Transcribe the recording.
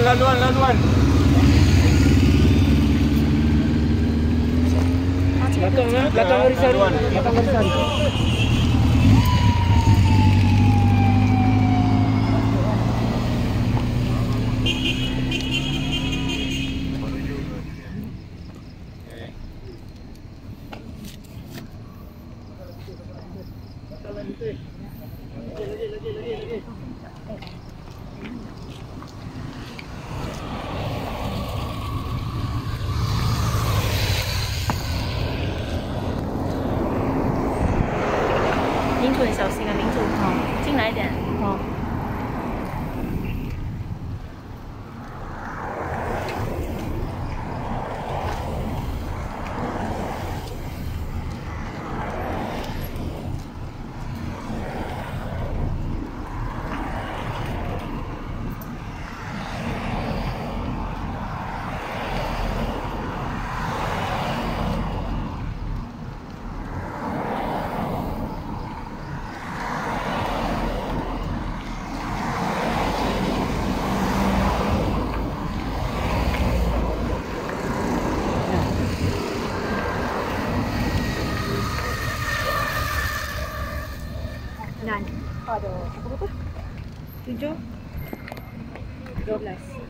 laluan. Belakang barisan. 民主很小心啊，民主进来一点Ada berapa? 7, 12.